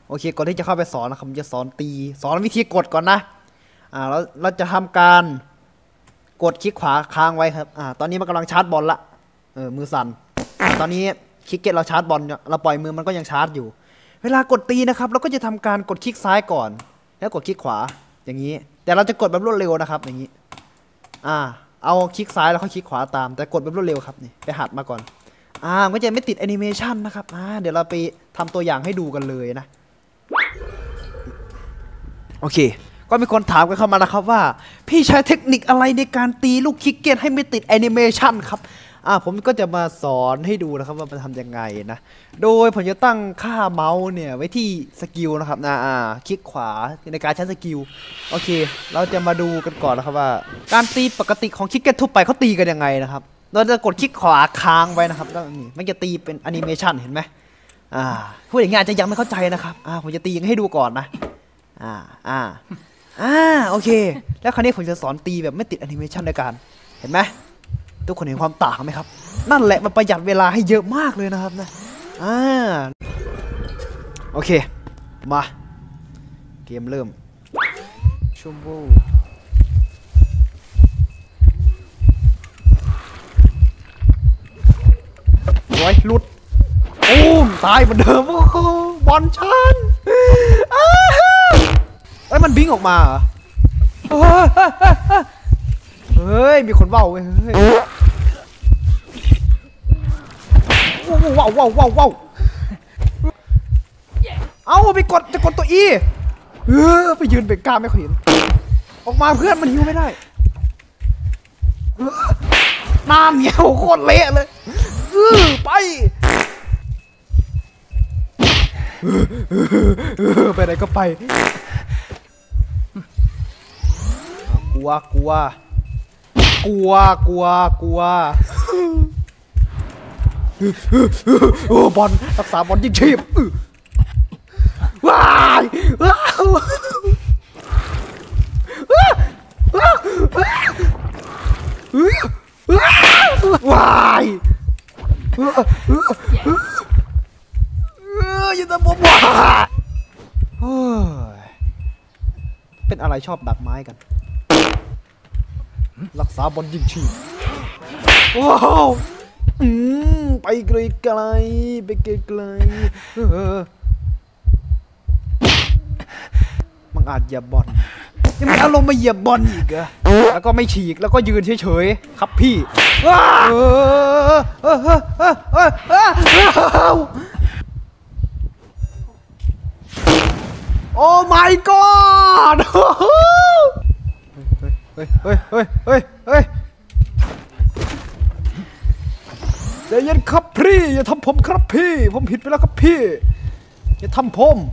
โอเคก่อนที่จะเข้าไปสอนนะครับผมจะสอนวิธีกดก่อนนะแล้วเราจะทำการกดคลิกขวาค้างไว้ครับตอนนี้มันกำลังชาร์จบอลละมือสั่นตอนนี้คลิกเก็ตเราชาร์จบอลเราปล่อยมือมันก็ยังชาร์จอยู่เวลากดตีนะครับเราก็จะทำการกดคลิกซ้ายก่อนแล้วกดคลิกขวาอย่างนี้แต่เราจะกดแบบรวดเร็วนะครับอย่างนี้เอาคลิกซ้ายแล้วค่อยคลิกขวาตามแต่กดแบบรวดเร็วครับนี่ไปหัดมาก่อนก็จะไม่ติดแอนิเมชันนะครับเดี๋ยวเราไปทำตัวอย่างให้ดูกันเลยนะโอเคก็มีคนถามกันเข้ามานะครับว่าพี่ใช้เทคนิคอะไรในการตีลูกคิกเก็ตให้ไม่ติดแอนิเมชันครับผมก็จะมาสอนให้ดูนะครับว่ามันทำยังไงนะโดยผมจะตั้งค่าเมาส์เนี่ยไว้ที่สกิลนะครับคลิกขวาในการใช้สกิลโอเคเราจะมาดูกันก่อนนะครับว่าการตีปกติของคิกเก็ตทั่วไปเขาตีกันยังไงนะครับเราจะกดคลิกขวาค้างไว้นะครับแล้วนี่มันจะตีเป็นแอนิเมชันเห็นไหมพูดอย่างงี้อาจจะยังไม่เข้าใจนะครับผมจะตียังให้ดูก่อนนะโอเคแล้วคราวนี้ผมจะสอนตีแบบไม่ติดแอนิเมชันด้วยกันเห็นไหมทุกคนเห็นความต่างไหมครับนั่นแหละมันประหยัดเวลาให้เยอะมากเลยนะครับนะโอเคมาเกมเริ่มชั่วโมงโอ้ยหลุดตายเหมือนเดิมบอลชันมันบิงออกมาเหรอเฮ้ยมีคนว่าวเว้ยว้าวเอาไปจะกดตัวอีไปยืนเบรกกล้าไม่ค่อยเห็นออกมาเพื่อนมันหิวไม่ได้น้ำเหนียวโคตรเละเลยไปไปไหนก็ไปกลัวบอลรักษาบอลยิงชีพว้ายอย่าทำผมว่าเป็นอะไรชอบดักไม้กันรักษาบอลยิงชีพว้าวไปไกลมันอาจเหยียบบอลยังมีอารมณ์มาเหยียบบอลอีกเหรอแล้วก็ไม่ฉีกแล้วก็ยืนเฉยๆครับพี่โอ้ my god เฮ้ยใจเย็นครับพี่อย่าทำผมครับพี่ผมผิดไปแล้วครับพี่อย่าทำผม